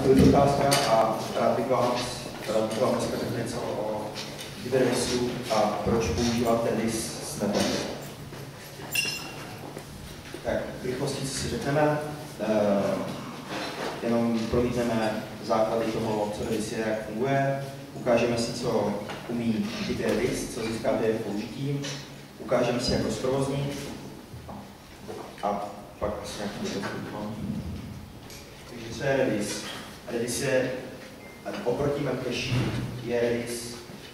to je otázka a rád bych vám dneska řekl něco o Redisu a proč používat Redis s netem. Tak v rychlosti si řekneme, jenom prolítneme základy toho, co Redis je, jak funguje, ukážeme si, co umí Redis, co získáte jeho použitím, ukážeme si, jak ho zprovoznit a pak asi nějaký dotaz. Takže co je Redis? Redis je, oproti Memcache, je Redis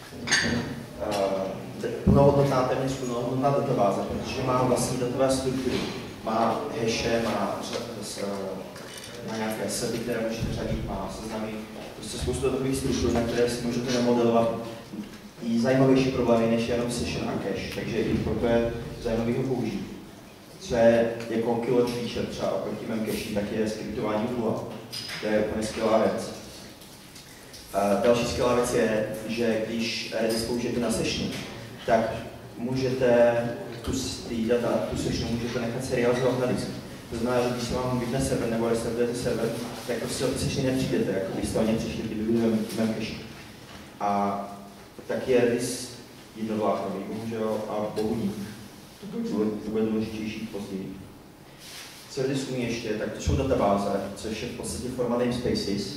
plnohodnotná, téměř plnohodnotná databáze, protože má vlastní datové struktury. Má haše, má nějaké sety, které můžete řadit, má seznamy, prostě spoustu datových struktur, na které si můžete namodelovat i zajímavější problémy než jenom session a cache, takže i proto je zajímavý ho použít. Co je jako killer feature třeba oproti Memcache, tak je skriptování Glua. To je úplně skvělá věc. Další skvělá věc je, že když Redis použijete na sessionu, tak můžete tu sessionu můžete nechat serializovat na disku. To znamená, že když se vám vypne server nebo restartujete server, tak prostě o ty sessiony nepřijdete, jako byste o ně přišli, kdyby byli Memcache. A tak je Redis jednovláknový, bohužel, a bohu to bude důležitější později. Co Redis umí ještě, tak to jsou databáze, což je v podstatě forma namespaces.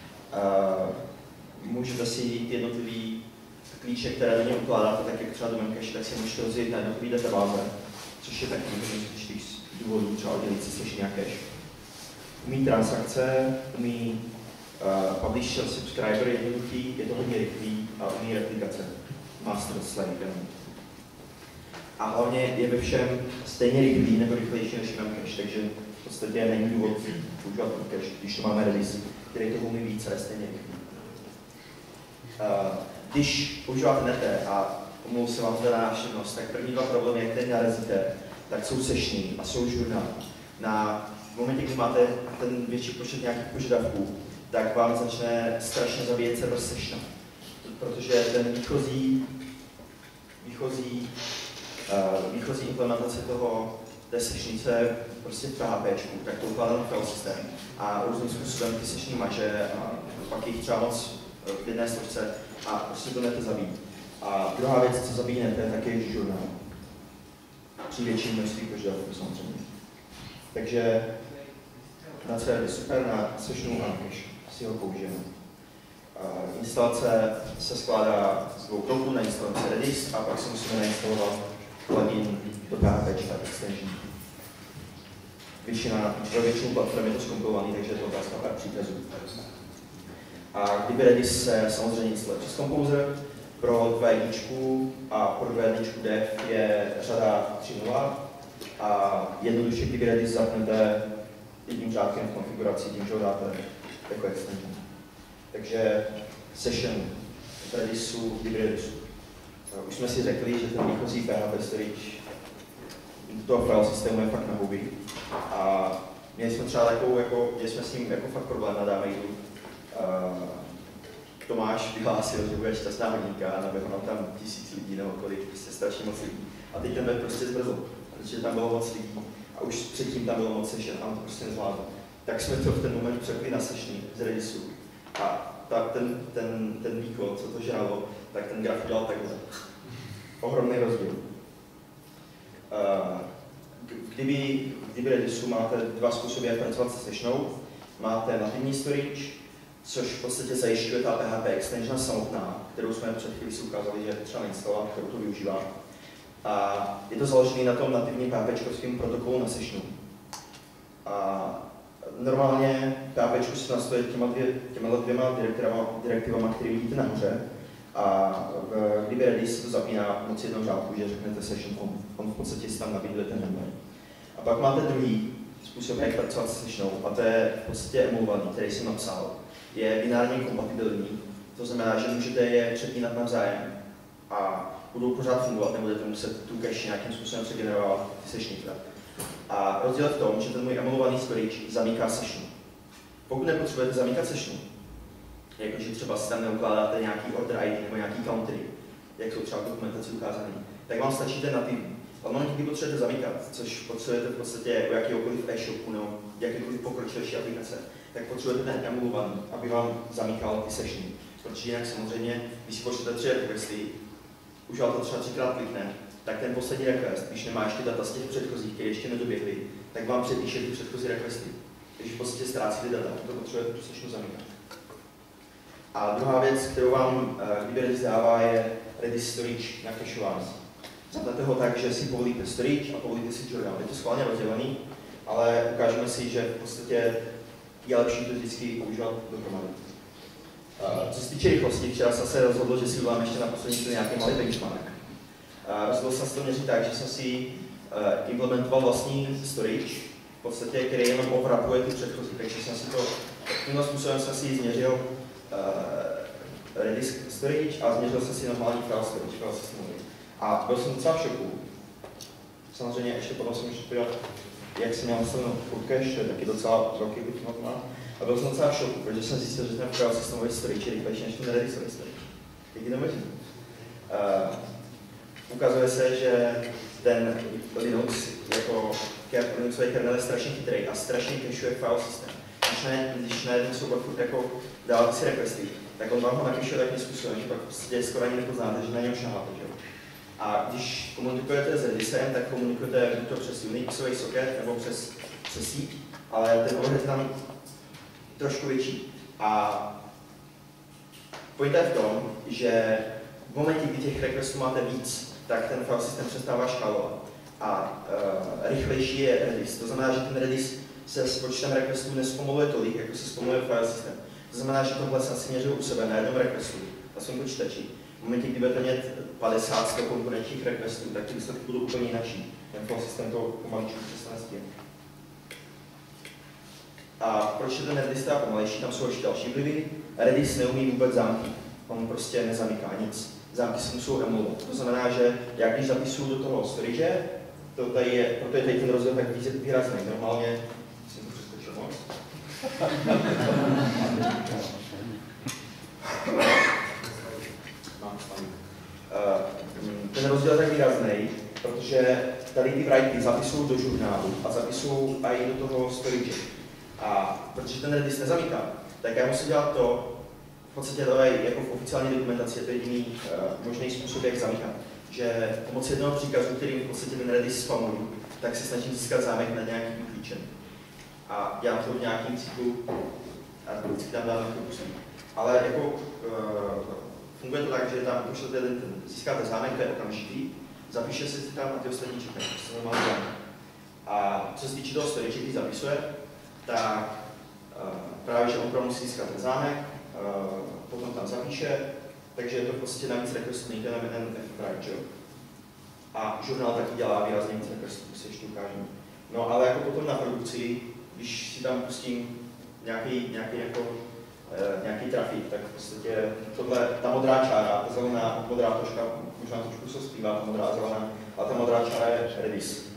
Můžete si jednotlivý klíče, které do něj ukládáte, tak jak třeba do Memcache, tak si můžete rozjet na jednotlivý databáze, což je taky z důvodů, třeba oddělit si session a cache. Umí transakce, umí publisher, subscriber jednoduchý, je to hodně rychlý a umí replikace, master slave. A hlavně je ve všem stejně rychlý nebo rychlejší než Memcache, takže v podstatě není důvod používat Memcache, když to máme Redis, který toho umí víc a je stejně rychlý. Když používáte nete a omlouvám se vám za návštěvnost, tak první dva problémy, jak tady narazíte, tak jsou sessiony a jsou žurnály. V momentě, kdy máte ten větší počet nějakých požadavků, tak vám začne strašně zabíjet server sessiona. Protože ten výchozí implementace té sessionice prostě v PHP, tak to ukládá na file systém a různým způsobem ty sessiony maže a pak jich třeba moc v jedné složce a prostě to nete zabíjí. A druhá věc, co zabíjí nete, tak je žurnál. Při větší množství požadavků samozřejmě. Takže na co je super, na sessionu a cache si ho použijeme. Instalace se skládá z dvou kroků, na instalaci Redis a pak si musíme nainstalovat plugin do PHP extension. Pro většinu platform je to zkompilovaný, takže je to otázka pár příkazů. A kdyby Redis se samozřejmě instaluje přes Composer, pro 2.1 a pro 2.1 dev je řada 3.0 a jednoduše, kdyby Redis zapnete jedním řádkem v konfiguraci, tím, že ho dáte jako extension. Takže session v Redisu, kdyby Redisu. Už jsme si řekli, že ten výchozí PHP storage toho file systému je fakt na huby. A měli jsme třeba takovou, že jsme s ním jako fakt problém na dámejdu. Tomáš vyhlásil, že bude šťastná hodinka a naběhlo tam 1000 lidí nebo kolik, prostě strašně moc lidí. A teď ten web prostě zmrzl, protože tam bylo moc lidí a už předtím tam bylo moc session a on to prostě nezvládl. Tak jsme to v ten moment přepli na sessiony z Redisu. A ten výkon, co to žralo, tak ten graf dělal takhle. Ohromný rozdíl. Kdyby Redisu máte dva způsoby, jak pracovat se sessionou. Máte nativní storage, což v podstatě zajišťuje ta PHP extension samotná, kterou jsme před chvíli si ukázali, že je třeba nainstalovat, kterou to využívá. A je to založené na tom nativním PHP-čkovském protokolu na sessionu. A normálně PHP se nastojí těma dvěma direktivama, které vidíte nahoře. A kdyby Redis to zapíná moc jednou řádku, že řeknete session on v podstatě si tam nabíduje ten handler. A pak máte druhý způsob, jak pracovat se sessionou, a to je v podstatě emulovaný, který jsem napsal. Je binárně kompatibilní, to znamená, že můžete je přepínat navzájem a budou pořád fungovat, nebudete muset tu cache nějakým způsobem přegenerovat ty sessiony. A rozdíl je v tom, že ten můj emulovaný storage zamíká session. Pokud nepotřebujete zamíkat session, jakože třeba si tam neukládáte nějaký order ID nebo nějaký countery, jak jsou třeba v dokumentaci ukázané, tak vám stačí ten nativní. Ale momenty, kdy potřebujete zamykat, což potřebujete v podstatě u jakéhokoliv e-shopu nebo jakékoliv pokročilejší aplikace, tak potřebujete ten emulovaný, aby vám zamykal ty sessiony. Protože jinak samozřejmě, když si pošlete 3 requesty, uživatel to třeba 3krát klikne, tak ten poslední request, když nemá ještě data z těch předchozích, které ještě nedoběhly, tak vám přepíše ty předchozí requesty. Takže v podstatě ztrácíte data, to potřebujete tu sessionu zamykat. A druhá věc, kterou vám Redis dává, je Redis storage na cachování. Zapnete ho tak, že si povolíte storage a povolíte si journal. Je to schválně rozdělený, ale ukážeme si, že v podstatě je lepší to vždycky používat dohromady. Co se týče rychlosti, včera jsem se rozhodl, že si udělám ještě na poslední chvíli nějaký malý benchmark. Rozhodl jsem se to měřit tak, že jsem si implementoval vlastní storage, v podstatě, který jenom overlapuje ty předchozí. Takže jsem si to, tímhle způsobem jsem si změřil Redis storage a změřil jsem si normální file storage, file systémový. A byl jsem docela v šoku. Samozřejmě ještě potom jsem ještě podívat, jak jsem měl nastavenou cache, to je taky docela velký vytvořit má. A byl jsem docela v šoku, protože jsem zjistil, že ten file systémový storage je rychlejší než ten Redisový storage. Díky tomu ukazuje se, že ten Linux jako Linuxový kernel je strašně chytrý a strašně cacheuje file systém. Když na jeden soubor furt jako dáváte si requesty, tak on vám ho nacacheuje takým způsobem, že pak prostě skoro ani nepoznáte, že na něm šaháte. A když komunikujete s Redisem, tak komunikujete buď to přes Unixový socket nebo přes síť, ale ten overhead je tam trošku větší. A pointa je v tom, že v momentě, kdy těch requestů máte víc, tak ten file systém přestává škálovat. A rychlejší je Redis. To znamená, že ten Redis se s počtem requestů nespomaluje tolik, jako se zpomaluje file systém. To znamená, že tohle jsem si měřil u sebe na jednom requestu, na svém počítači. V momentě, kdy budete mít 50 komponentních requestů, tak ty výsledky budou úplně jináčí. Ten file systém to pomaličku přestane stíhat. A proč je ten Redis teda pomalejší? Tam jsou ještě další vlivy. Redis neumí vůbec zámky. On prostě nezamyká nic. Zámky se musou emulovat. To znamená, že já když zapisuju do toho storage, proto je tady ten rozdíl tak výrazný. Normálně jsem to přeskočil moc. Ten rozdíl je tak výrazný, protože tady ty writey zapisují do žurnálu a zapisují i do toho storage. A protože ten Redis nezamyká, tak já musím dělat to, v podstatě to je jako v oficiální dokumentaci, je to jediný možný způsob, jak zamykat. Že pomocí jednoho příkazu, kterým v podstatě ten Redis spamuju, tak si snažím získat zámek na nějakým klíčem. A dělám to v nějakým cyklu a vždycky tam dám nějakou působí. Ale jako funguje to tak, že tam pošlete získáte zámek, to je okamžitý, zapíše se si tam a ty ostatní čekají, to je normální zámek. A co se týče toho storage, když zapisuje, tak právě, že on musí získat ten zámek, potom tam zapíše, takže je to v podstatě navíc requestů, nejde na jeden write, a žurnál taky dělá výrazně víc requestů, si ještě ukážeme. No ale jako potom na produkci, když si tam pustím nějaký trafik, tak v podstatě tohle, ta modrá čára, ta zelená modrá točka, možná trošku se zpívá, ta modrá zelená, ale ta modrá čára je Redis.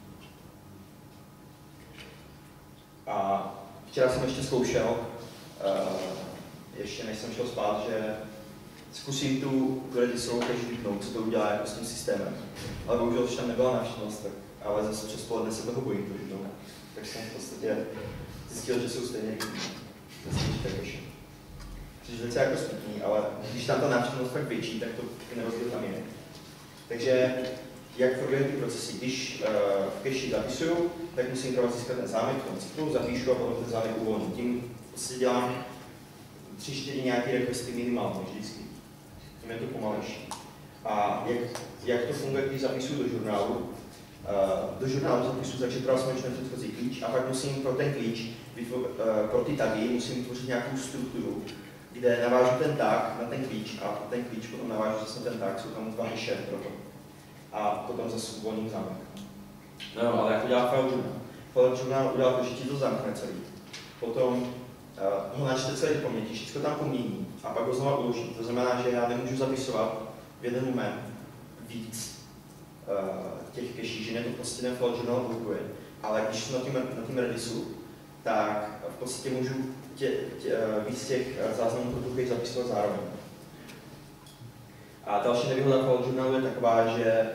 A včera jsem ještě zkoušel, ještě než jsem šel spát, že zkusím tu Redisovou cache vypnout, co to udělá jako s tím systémem. Ale bohužel už tam nebyla návštěvnost, tak, ale zase přes poledne se toho bojím, to vypnout. Tak jsem v podstatě zjistil, že jsou stejně cache. Což je docela jako smutný, ale když tam ta návštěvnost fakt větší, tak to ten rozdíl tam je. Takže jak probíhají ty procesy? Když v cache zapisuju, tak musím trvat získat ten zámek v tom cyklu, zapíšu a potom ten zámek uvolním. Tím prostě dělám 3-4 nějaké requesty minimálně vždycky. Tím je to pomalejší. A jak to funguje, když zapisuju do žurnálu? Do žurnálu zapisuju, takže trval jsem ten předchozí klíč a pak musím pro ten klíč, pro ty tagy, musím vytvořit nějakou strukturu, kde navážu ten tag na ten klíč a ten klíč potom navážu zase ten tag, jsou tam 2 hashe pro to. A potom zase uvolním zámek. No, ale jak to dělá file journal? File journal udělá to, že ti to zamkne celý. Potom ho načte celý do paměti, všechno tam pomění a pak ho znovu uloží. To znamená, že já nemůžu zapisovat v jeden moment víc těch cache, že mě to prostě ten file journal blokuje. Ale když jsem na tím Redisu, tak v podstatě můžu víc těch záznamů pro tu cache zapisovat zároveň. A další nevýhoda file journalu je taková, že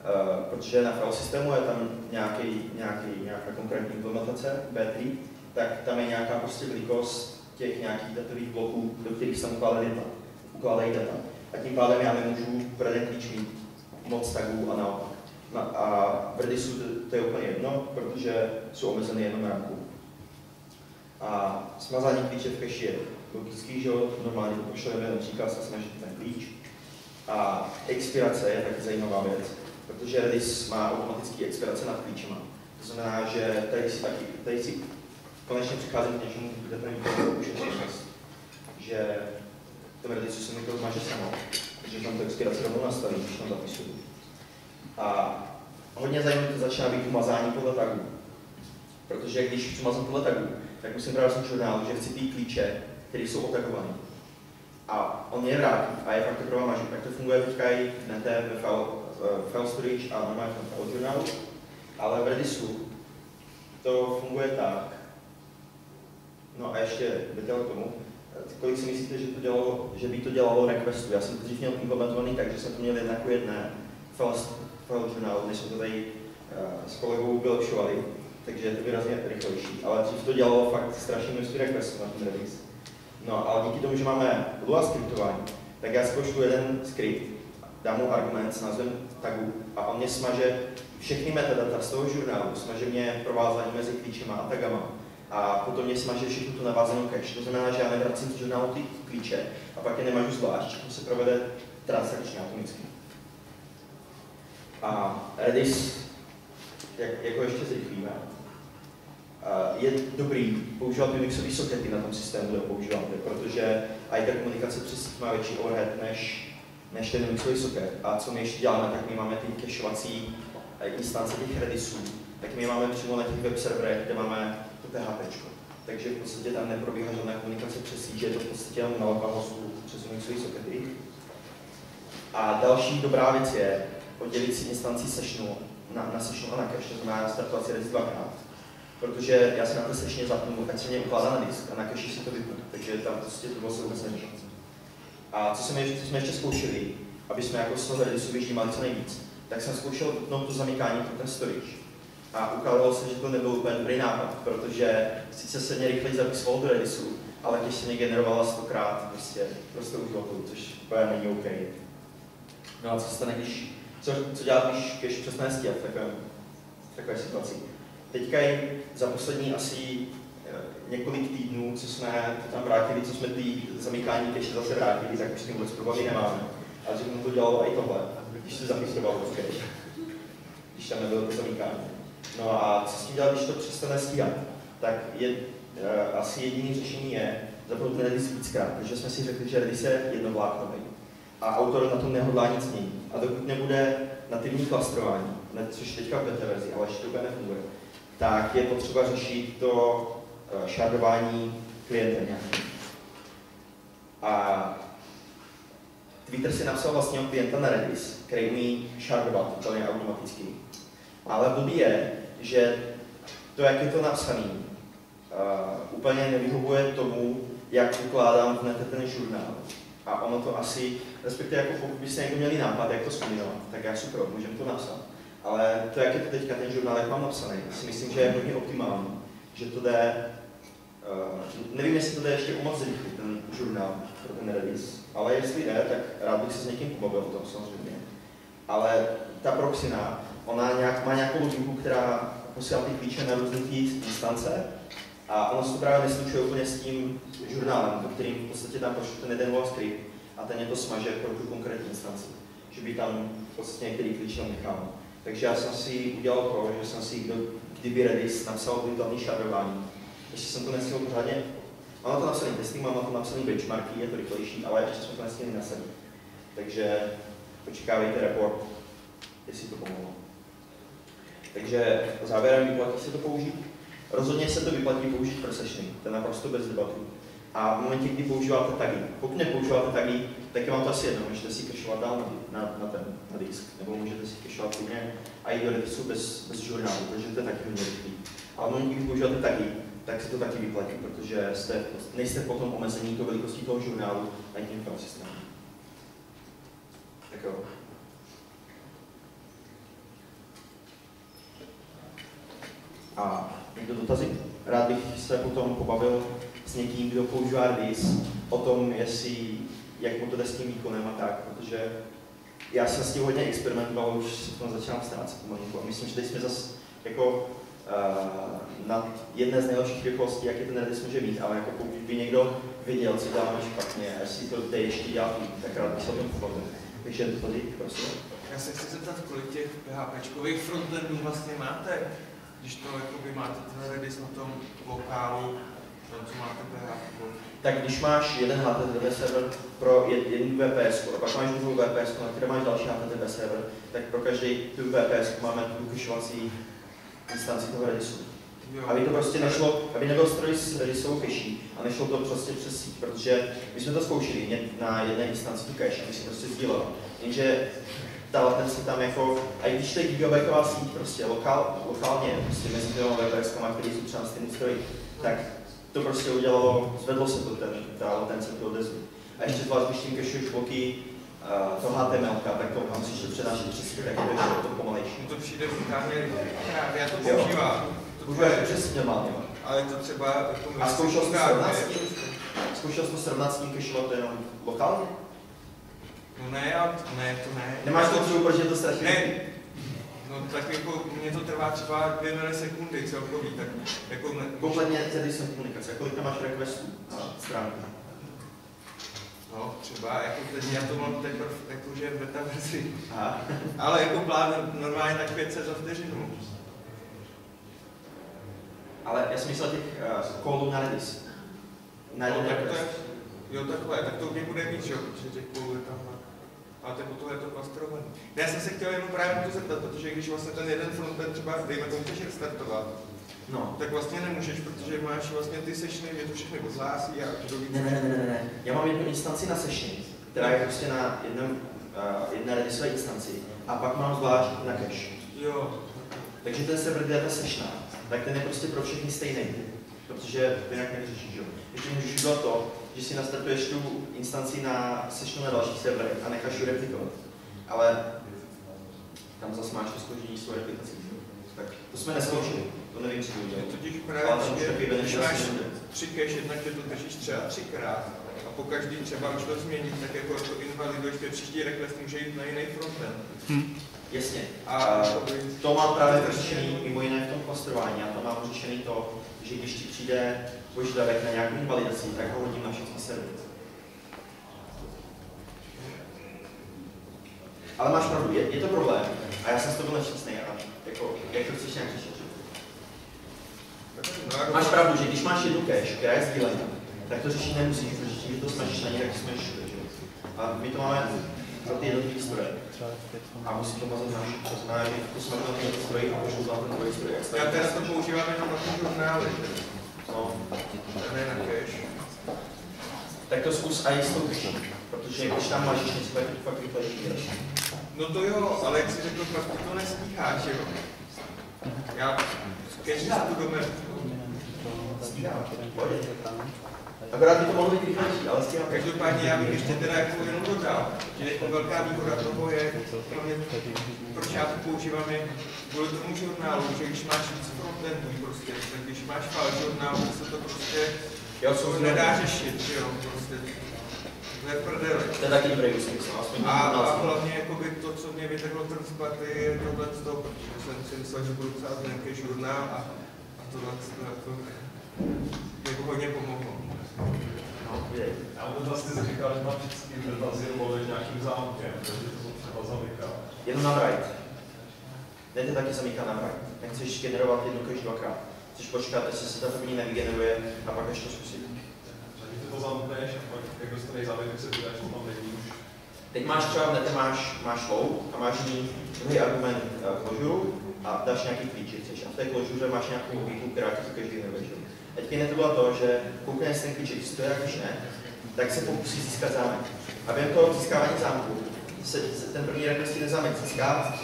protože na file systému je tam nějaká konkrétní implementace B3, tak tam je nějaká prostě velikost těch nějakých datových bloků, do kterých se ukládají data. A tím pádem já nemůžu pro jeden klíč mít moc tagů a naopak. A v Redisu to je úplně jedno, protože jsou omezeny jenom rankou. A smazání klíče v cache je logický, že normálně to pošleme například se snažit ten klíč. A expirace je taky zajímavá věc, protože Redis má automatický expirace nad klíčema. To znamená, že tady si konečně přicházím k něčemu, kde to není už že v tom Redisu se mi to zmaže samo, protože tam to expirace rovnou nastaví, když tam zapisuju. A hodně zajímavé to začíná být umazání podle tagů. Protože když umazám podle tagů, tak musím právě v žurnálu, že chci ty klíče, které jsou otagované. A on je vrátí a je fakt to mažu. Tak to funguje teďka i ve file storage a normálně v file žurnálu. Ale v Redisu to funguje tak. No a ještě detail k tomu. Kolik si myslíte, že by to dělalo requestu? Já jsem to dřív měl implementovaný tak, že jsem to měl jednaku jedné file žurnálu, než jsme to tady s kolegou vylepšovali. Takže je to výrazně rychlejší. Ale dřív to dělalo fakt strašně množství requestů na ten Redis. No ale díky tomu, že máme Lua skriptování, tak já zpočtu jeden skript, dám mu argument s názvem tagu a on mě smaže všechny metadata z toho žurnálu, smaže mě provázání mezi klíčema a tagama a potom mě smaže všechno tu navázanou cache. To znamená, že já nevracím z žurnálu ty klíče a pak je nemažu zvlášť, všechno se provede transakčně atomicky. A Redis, jako ještě zrychlíme, je dobrý používat Unixové sokety na tom systému, kde ho používáte, protože i ta komunikace přes sítě má větší overhead než ten Unixový soket. A co my ještě děláme, tak my máme ty cacheovací instance těch Redisů, tak my máme přímo na těch web serverech, kde máme to PHP. Takže v podstatě tam neprobíhá žádná komunikace přes síť, je to v podstatě jenom na local hostu přes Unixové sokety. A další dobrá věc je oddělit si instanci sessionu na sessionu a na cache, to znamená startovat si Redis dvakrát. Protože já si na té sešně zapnu, ať se mě ukládá na disk a na cache si to vypnu, takže tam prostě to bylo se vůbec neřešit. A co jsme ještě zkoušeli, aby jsme jako z toho Redisu vyždímali co nejvíc, tak jsem zkoušel vypnout to zamykání pro ten storage. A ukázalo se, že to nebyl úplně dobrý nápad, protože sice se mě rychleji zapisoval do Redisu, ale když se mě generovala 100krát prostě uživatelů, což úplně není OK. No a co stane, co dělat, když cache přestane stíhat v takové situaci? Teďka za poslední asi několik týdnů, co jsme to tam vrátili, co jsme ty zamykání cache zase vrátili, tak už s tím vůbec problémy nemáme. Ale že to dělalo i tohle, když se zapisovalo v cache, když tam nebylo to zamykání. No a co s tím dělat, když to přestane stíhat? Tak asi jediné řešení je zapnout ten Redis víckrát, protože jsme si řekli, že Redis je jednovláknový. A autor na tom nehodlá nic měnit. A dokud nebude nativní klastrování, což teďka v beta verzi, ale ještě to úplně nefunguje, tak je potřeba řešit to shardování klientem nějakým. A Twitter si napsal vlastně klienta na Redis, který umí shardovat úplně automaticky. Ale blbý je, že to, jak je to napsané, úplně nevyhovuje tomu, jak ukládám v nete ten žurnál. A ono to asi, respektive jako pokud byste někdo měli nápad, jak to zkombinovat, tak já super, můžeme to napsat. Ale to, jak je to teďka ten žurnál, jak mám napsaný, si myslím, že je hodně optimální, že to jde, nevím, jestli to jde ještě moc rychle, ten žurnál pro ten Redis, ale jestli jde, tak rád bych se s někým pobavil o tom samozřejmě. Ale ta proxina, ona má nějakou logiku, která posílá ty klíče na různé instance a ono se to právě neslučuje úplně s tím žurnálem, do kterým v podstatě tam pošlu ten jeden script a ten je to smaže pro tu konkrétní instanci, že by tam v podstatě některý klíč nechal. Takže já jsem si udělal to, že jsem si kdyby Redis napsal virtuální shardování. Ještě jsem to nestihl pořádně, mám na to napsaný testing, mám na to napsaný benchmarky, je to rychlejší, ale ještě jsme to nestihli nasadit. Takže počkávejte report, jestli to pomohlo. Takže závěrem vyplatí se to použít. Rozhodně se to vyplatí použít pro sessiony, to je naprosto bez debatu. A v momentě, kdy používáte tagy, pokud nepoužíváte tagy, tak je vám to asi jedno, můžete si cacheovat dál na disk, nebo můžete si cacheovat klidně i do Redisu bez žurnálu, protože to je taky hodně rychlý. Ale v momentě, kdy používáte tagy, tak se to taky vyplatí, protože nejste potom omezení to velikostí toho žurnálu a tím file systémem. Tak jo. A někdo dotazy? Rád bych se potom pobavil s někým, kdo používá Redis, o tom, jak mu to jde s tím výkonem a tak, protože já jsem s tím hodně experimentoval, už se v tom začínám ztrácet pomalinku. A myslím, že teď jsme zase jako na jedné z nejlepších rychlostí, jaký ten Redis může mít, ale jako pokud by někdo viděl, co děláme špatně, a jestli to jde ještě dělat líp, tak rád bych se o tom pobavil. Takže tady, prosím. Já se chci zeptat, kolik těch PHPčkových frontendů vlastně máte, když to jakoby máte ten Redis na tom lokálu, co máte PHP? Tak když máš jeden HTTP server pro jednu VPS, a pak máš druhou VPS, na které máš další HTTP server, tak pro každý tu VPS máme tu cacheovací instanci toho Redisu. Aby to prostě nešlo, aby nebyl stroj s Redisovou cache a nešlo to prostě přes síť, protože my jsme to zkoušeli na jedné instanci tu cache a my jsme prostě sdíleli. Jenže ta latence tam jako, a i když to je gigabajtová síť prostě lokálně, prostě mezi těmi VPS-kama, které jsou třeba na stejný stroji, tak to prostě udělalo, zvedlo se to ta latence pro odezvu. A ještě zvlášť, když tím cacheuješ bloky to HTML, tak to musíš to přenášet přes síť, tak je to ještě to pomalejší. To přijde brutálně, já to používám. Používáš to přes normálně. Ale to třeba jako a zkoušel jsi to srovnat s tím cacheovat jenom lokálně? No ne, to ne. Nemáš to třeba, protože je to strašně? Ne. No tak jako mě to trvá třeba 2 milisekundy celkový, tak jako ne. Kompletně celý jsem komunikace. Kolik tam máš requestů na stránku? No třeba, jako teď, já to mám teprve jakože v beta verzi. Ale jako plán normálně tak 500 za vteřinu. Ale já jsem myslel těch callů na Redis. Na jeden request. Jo, takhle, tak to mě bude víc, jo, protože těch callů je tam. A tak potom je to klastrovaný. Já jsem se chtěl jenom právě to zeptat, protože když vlastně ten jeden frontend třeba, dejme tomu, chceš restartovat, no, tak vlastně nemůžeš, protože máš vlastně ty sessiony, je to všechny odhlásí a kdo ví. Ne. Já mám jednu instanci na session, která je prostě na jedné Redisové instanci. A pak mám zvlášť na cache. Jo. Takže ten server, kde je ta session, tak ten je prostě pro všechny stejný. Protože to jinak nevyřešíš, jo. Ještě můžeš udělat to, že si nastartuješ tu instanci na session na další servery a necháš ji replikovat. Ale tam zase máš to složení svou replikací. Tak to jsme neskoušeli, to nevím, co to udělat. Totiž právě, když máš 3 cache, jednak tě to držíš třeba 3krát a po každý třeba už to změní, tak jako to invaliduješ, že příští request může jít na jiný frontend. Jasně. A to mám právě řešený mimo jiné v tom klastrování. A to mám řešený to, že když ti přijde požadavek na nějakou invalidaci, tak ho hodím na všechny servery. Ale máš pravdu, je to problém. A já jsem z toho byl nešťastný. Jako, jak to chceš nějak řešit? Máš pravdu, že když máš jednu cache, která je sdílená, tak to řešit nemusíš, protože tím, že to smažíš na ní, tak smažíš. A my to máme za ty jednotlivé stroje. A musím to mazat na to znamená, že to smažím na ten stroj a pošlu na ten druhý stroj. Já teraz to používám jenom na ty žurnály. No. Ne na cache. Tak to zkus i s tou cache, protože když tam máš něco, tak to fakt vyplatí. No to jo, ale jak jsi řekl, pak ty to nestíháš, jo? Já cache si budu stíhám. Akorát by to mohlo být rychlejší, ale stíhám. Každopádně já bych ještě teda jako jenom dodal, že jako velká výhoda toho je, proč já to používám, je kvůli tomu žurnálu, že když máš víc frontendů prostě, tak když máš file žurnál, tak se to prostě nedá řešit, že jo, prostě. To je prdele. To je taky dobrý úsmysl, aspoň a hlavně jakoby to, co mě vytrhlo z paty, je tohle z toho, protože jsem si myslel, že budu psát nějaký žurnál a tohle to jako hodně pomohlo. Já bych vlastně říkal, že mám vždycky dotazy mluvit nějakým zámkem, takže to třeba zamyká. Jenom na write. Dejte taky zamyká na write. Nechceš generovat jednu cache dvakrát. Chceš počkat, jestli se ta první nevygeneruje a pak ještě to zkusit. Takže ty to zamkneš a pak jak dostaneš zámek, tak se vydáš, co tam není už. Teď máš třeba v nete máš low a máš ní druhý argument closure a dáš nějaký klíč, chceš. A v té closure máš nějakou logiku, která ti to cache generuje. Teď neto bylo to, že koukneš ten klíč existuje, a když ne, tak se pokusí získat zámek. A během toho získávání zámku se ten první request ten zámek získá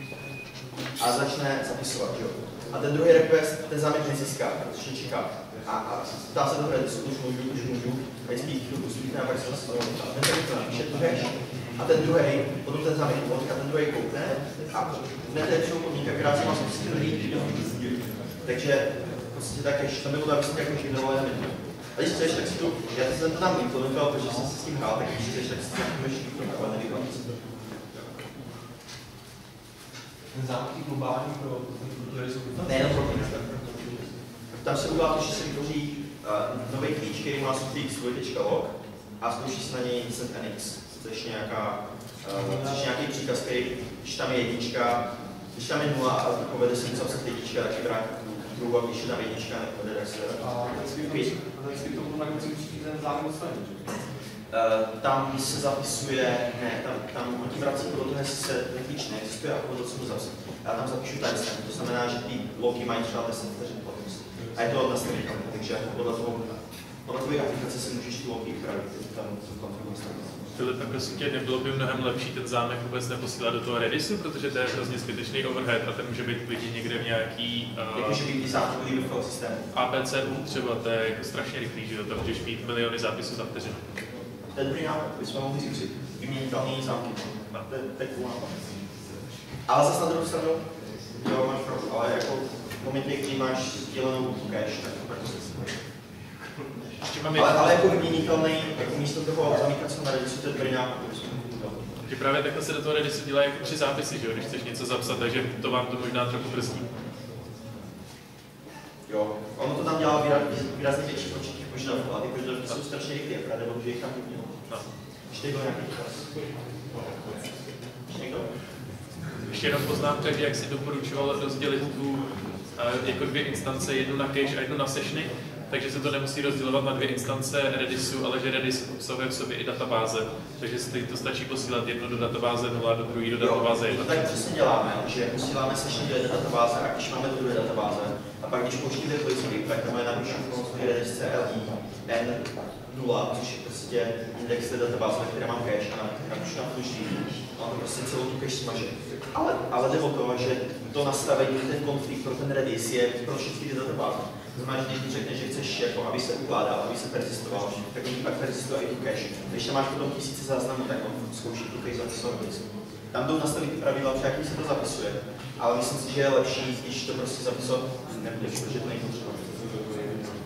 a začne zapisovat, jo. A ten druhý request ten zámek nezíská, protože čeká. A dá se to Redisu, už můžu, a jestli chvilku zpítne a pak se to ten první to napíše tu hash, a ten druhý, potom ten zámek a ten druhý koukne a hned je přijou podmínka, která se má způsobit, Takže prostě ta cache, tam bylo to, aby se nějak generovali na menu. A když chceš, tak si to, já jsem to tam implementoval, protože jsem se s tím hrál, tak když chceš, tak si to můžeš implementovat, ale nevím. Ten zámek je globální pro které jsou ne, jenom pro tam se udělá to, že se vytvoří nový klíč, který má svůj.log a zkouší se na něj instant NX, což je nějaký příkaz, který, když tam je jednička, když tam je 0 a povede se něco psat jednička, tak je brát druhou a když je tam jednička, nepovede, tak se... A vždycky to na konci musí ten zámek odstranit, že? Tam se zapisuje, ne, tam on tím vrací do toho, jestli se ten klíč neexistuje a to, co mu zapsat. Já tam zapíšu timestamp, to znamená, že ty logy mají třeba 10 vteřin platnost. A je to nastavitelné, takže podle tvojí aplikace si můžeš ty logy upravit, tam konfiguruji nastavit. Filip, tak prostě nebylo by mnohem lepší ten zámek vůbec neposílat do toho Redisu, protože to je hrozně zbytečný overhead a ten může být klidně někde v nějaký... Jakože by ty zámky do toho systému. ABCU třeba, to je jako strašně rychlý, že jo, tam můžeš mít miliony zápisů za vteřinu. To je dobrý nápad, bychom mohli zkusit vyměnit hlavní zámky. To je cool nápad. Ale zase na druhou stranu, jo, máš pravdu, ale jako v momentě, kdy máš sdílenou cache, tak to tak ale jako vyměnitelný, jako místo toho zamykacího na Redisu, to je dobrý nápad. Že právě takhle se do toho Redisu dělají jako 3 zápisy, že jo, když chceš něco zapsat, takže to vám to možná trochu brzdí. Jo, ono to tam dělá výrazně větší počet těch požadavků, a ty požadavky jsou strašně rychlé, akorát nebo že jich tam vyměnil. Ještě byl nějaký čas. Ještě někdo? Ještě jenom poznámka, že jak si doporučoval rozdělit tu jako 2 instance, jednu na cache a jednu na sessiony, takže se to nemusí rozdělovat na 2 instance Redisu, ale že Redis obsahuje v sobě i databáze, takže si to stačí posílat jednu do databáze 0 do druhé do databáze 1. Jo, to tak přesně děláme, že posíláme session do jedné databáze a když máme do druhé databáze, a pak když pouštíte pojistky, tak tam je napišu v Redis CLI N0, což je prostě index té databáze, která má cache a napišu na fluží, a on prostě celou tu cache smaže. Ale jde o to, že to nastavení, ten konflikt pro ten Redis je pro všechny ty databáze. To znamená, že když řekneš, že chceš, jako, aby se ukládal, aby se persistoval, tak oni pak persistuje i tu cache. Když tam máš potom tisíce záznamů, tak on zkouší tu cache zapisovat do disku. Tam jdou nastavit ty pravidla, při jakým se to zapisuje, ale myslím si, že je lepší, když to prostě zapisovat nebudeš, protože to není potřeba.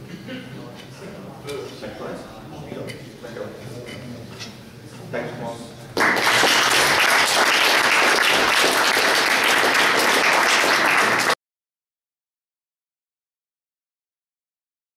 Tak konec? Tak jo. Tak moc.